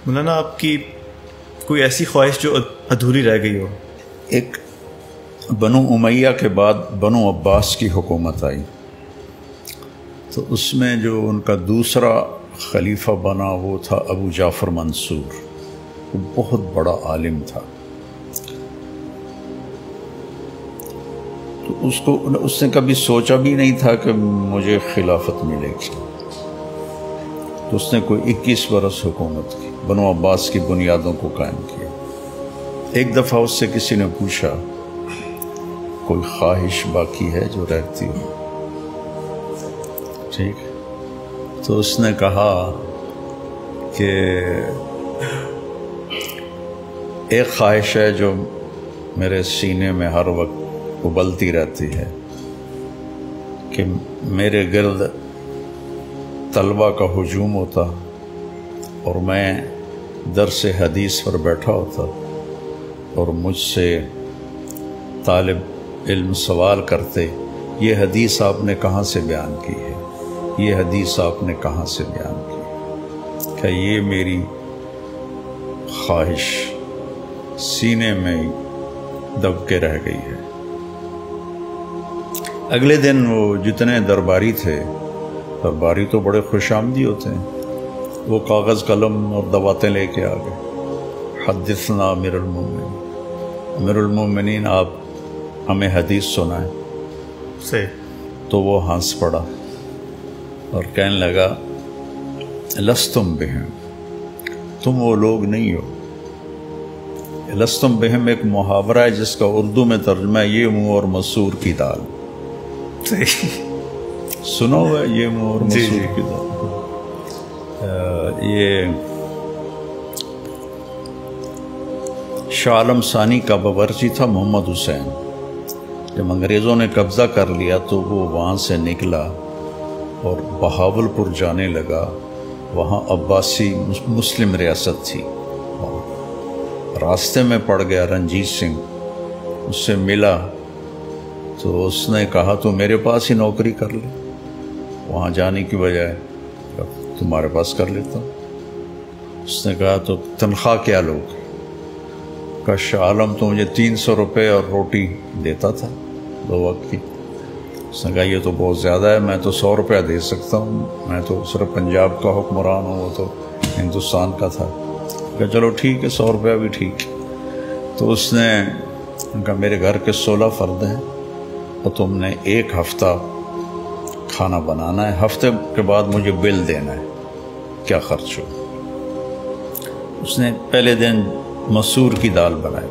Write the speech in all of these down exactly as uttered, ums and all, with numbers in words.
مولانا آپ کی کوئی ایسی خواہش جو ادھوری رہ گئی ہو؟ ایک بنو امیہ کے بعد بنو عباس کی حکومت آئی، تو اس میں جو ان کا دوسرا خلیفہ بنا وہ تھا ابو جعفر منصور، وہ بہت بڑا عالم تھا۔ تو اس کو اس نے کبھی سوچا بھی نہیں تھا کہ مجھے خلافت ملے گی، تو اس نے کوئی اکیس برس حکومت کی، بنو عباس کی بنیادوں کو قائم کیا۔ ایک دفعہ اس سے کسی نے پوچھا کوئی خواہش باقی ہے جو رہتی ہو؟ ٹھیک، تو اس نے کہا کہ ایک خواہش ہے جو میرے سینے میں ہر وقت ابلتی رہتی ہے کہ میرے گرد طلبہ کا ہجوم ہوتا اور میں درس حدیث پر بیٹھا ہوتا اور مجھ سے طالب علم سوال کرتے، یہ حدیث آپ نے کہاں سے بیان کی ہے، یہ حدیث آپ نے کہاں سے بیان کی؟ کہ یہ میری خواہش سینے میں دب کے رہ گئی ہے۔ اگلے دن وہ جتنے درباری تھے، درباری تو بڑے خوش آمدی ہوتے ہیں، وہ کاغذ قلم اور دواتیں لے کے آ گئے۔ حدثنا امیر المومنین، امیر المومنین آپ ہمیں حدیث سنائیں سے تو وہ ہنس پڑا اور کہنے لگا لستم بہم، تم وہ لوگ نہیں ہو۔ لستم بہم ایک محاورہ ہے جس کا اردو میں ترجمہ ہے یہ منہ اور مسور کی دال۔ سنو ہوا یہ منہ اور مسور کی دال؟ یہ شاہ عالم ثانی کا باورچی تھا محمد حسین، جب انگریزوں نے قبضہ کر لیا تو وہ وہاں سے نکلا اور بہاول پور جانے لگا، وہاں عباسی مسلم ریاست تھی، راستے میں پڑ گیا رنجیت سنگھ، اس سے ملا تو اس نے کہا تو میرے پاس ہی نوکری کر لے، وہاں جانے کی بجائے تمہارے پاس کر لیتا ہوں۔ اس نے کہا تو تنخواہ کیا لوگ؟ کہ شاہ عالم تو مجھے تین سو روپے اور روٹی دیتا تھا دو وقت کی۔ اس نے کہا یہ تو بہت زیادہ ہے، میں تو سو روپیہ دے سکتا ہوں، میں تو صرف پنجاب کا حکمران ہوں، وہ تو ہندوستان کا تھا۔ کہ چلو ٹھیک ہے، سو روپیہ بھی ٹھیک۔ تو اس نے کہا میرے گھر کے سولہ فرد ہیں اور تم نے ایک ہفتہ کھانا بنانا ہے، ہفتے کے بعد مجھے بل دینا ہے کیا خرچ ہو۔ اس نے پہلے دن مسور کی دال بنائی،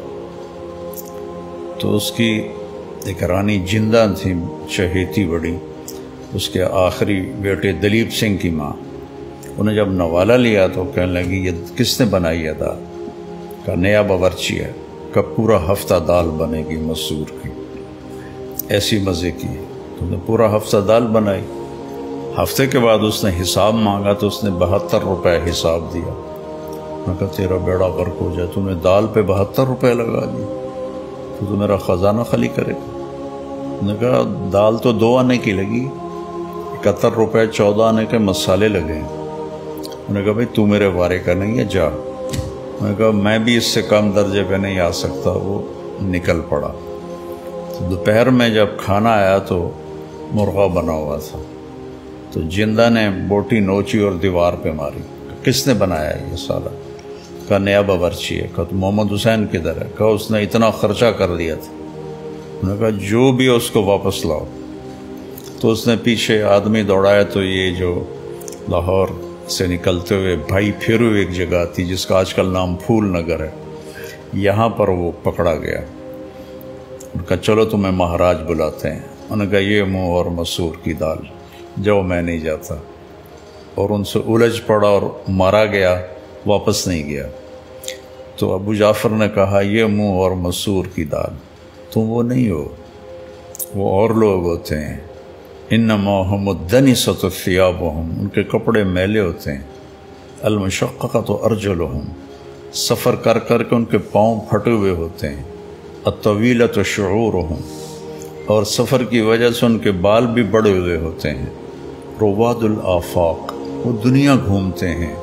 تو اس کی ایک رانی جندہ تھی چہیتی بڑی، اس کے آخری بیٹے دلیپ سنگھ کی ماں، انہیں جب نوالا لیا تو کہنے لگی یہ کس نے بنائی ہے دال؟ کا نیا باورچی ہے، کا پورا ہفتہ دال بنے گی مسور کی، ایسی مزے کی۔ تو نے پورا ہفتہ دال بنائی، ہفتے کے بعد اس نے حساب مانگا تو اس نے بہتر روپے حساب دیا۔ میں کہا تیرا بیڑا غرق ہو جائے، تو نے دال پہ بہتر روپے لگا دی، تو تو میرا خزانہ خالی کرے گا۔ نے کہا دال تو دو آنے کی لگی، اکہتر روپے چودہ آنے کے مسالے لگے۔ انہوں نے کہا بھائی تو میرے وارے کا نہیں ہے، جا۔ میں نے کہا میں بھی اس سے کم درجے پہ نہیں آ سکتا، وہ نکل پڑا۔ تو دوپہر میں جب کھانا آیا تو مرغا بنا ہوا تھا، تو جندہ نے بوٹی نوچی اور دیوار پہ ماری۔ کس نے بنایا ہے یہ سالہ؟ کہا نیا باورچی ہے۔ کہا تو محمد حسین کدھر ہے؟ کہا اس نے اتنا خرچہ کر دیا تھا۔ انہوں نے کہا جو بھی ہے اس کو واپس لاؤ۔ تو اس نے پیچھے آدمی دوڑایا تو یہ جو لاہور سے نکلتے ہوئے بھائی پھیرو ایک جگہ آتی جس کا آج کل نام پھول نگر ہے، یہاں پر وہ پکڑا گیا۔ ان کا چلو تمہیں مہاراج بلاتے ہیں۔ انہوں نے کہا یہ منہ اور مسور کی دال، جو میں نہیں جاتا، اور ان سے الجھ پڑا اور مارا گیا، واپس نہیں گیا۔ تو ابو جعفر نے کہا یہ منہ اور مسور کی دال، تم وہ نہیں ہو، وہ اور لوگ ہوتے ہیں۔ انما هم الدنسۃ ثیابهم، ان کے کپڑے میلے ہوتے ہیں۔ المشققۃ ارجلهم، سفر کر کر کے ان کے پاؤں پھٹے ہوئے ہوتے ہیں۔ الطویلۃ شعورهم، اور سفر کی وجہ سے ان کے بال بھی بڑے ہوئے ہوتے ہیں۔ رواد الآفاق، وہ دنیا گھومتے ہیں۔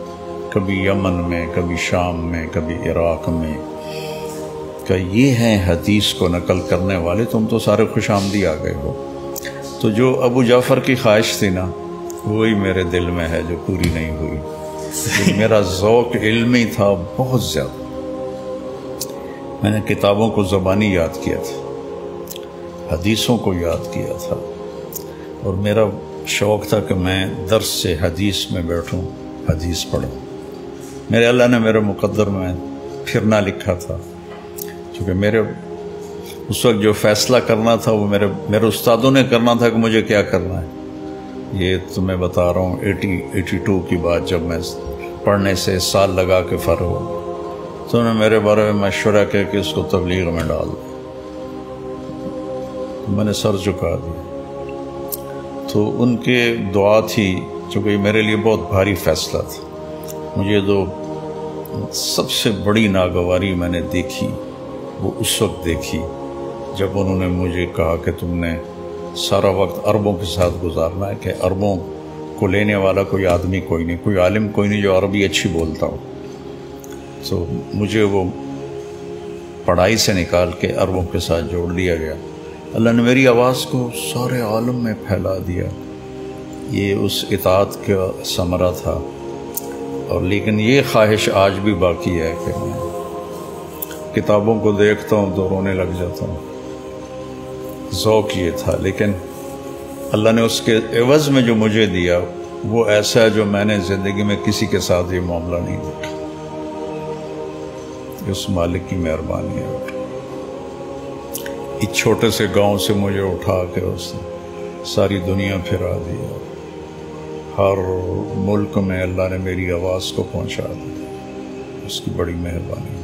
کبھی یمن میں، کبھی شام میں، کبھی عراق میں، کہ یہ ہیں حدیث کو نقل کرنے والے، تم تو سارے خوش آمدی آ گئے ہو۔ تو جو ابو جعفر کی خواہش تھی نا، وہی میرے دل میں ہے جو پوری نہیں ہوئی۔ میرا ذوق علمی تھا بہت زیادہ، میں نے کتابوں کو زبانی یاد کیا تھا، حدیثوں کو یاد کیا تھا، اور میرا شوق تھا کہ میں درس سے حدیث میں بیٹھوں، حدیث پڑھوں۔ میرے اللہ نے میرے مقدر میں پھرنا لکھا تھا، چونکہ میرے اس وقت جو فیصلہ کرنا تھا وہ میرے میرے استادوں نے کرنا تھا کہ مجھے کیا کرنا ہے۔ یہ تو میں بتا رہا ہوں ایٹی ایٹی ٹو کی بات، جب میں پڑھنے سے سال لگا کے فارغ ہوا، تو انہوں نے میرے بارے میں مشورہ کیا کہ اس کو تبلیغ میں ڈال دیں۔ میں نے سر جھکا دیا۔ تو ان کے دعا تھی، چونکہ میرے لیے بہت بھاری فیصلہ تھا۔ مجھے جو سب سے بڑی ناگواری میں نے دیکھی وہ اس وقت دیکھی جب انہوں نے مجھے کہا کہ تم نے سارا وقت عربوں کے ساتھ گزارنا ہے، کہ عربوں کو لینے والا کوئی آدمی کوئی نہیں، کوئی عالم کوئی نہیں جو عربی اچھی بولتا ہو۔ تو مجھے وہ پڑھائی سے نکال کے عربوں کے ساتھ جوڑ دیا گیا۔ اللہ نے میری آواز کو سارے عالم میں پھیلا دیا۔ یہ اس اطاعت کا ثمرہ تھا، اور لیکن یہ خواہش آج بھی باقی ہے کہ میں کتابوں کو دیکھتا ہوں تو رونے لگ جاتا ہوں۔ ذوق یہ تھا، لیکن اللہ نے اس کے عوض میں جو مجھے دیا وہ ایسا ہے جو میں نے زندگی میں کسی کے ساتھ یہ معاملہ نہیں دیکھا۔ اس مالک کی مہربانی ہے۔ ایک چھوٹے سے گاؤں سے مجھے اٹھا کے اس نے ساری دنیا پھرا دیا، ہر ملک میں اللہ نے میری آواز کو پہنچا دیا۔ اس کی بڑی مہربانی۔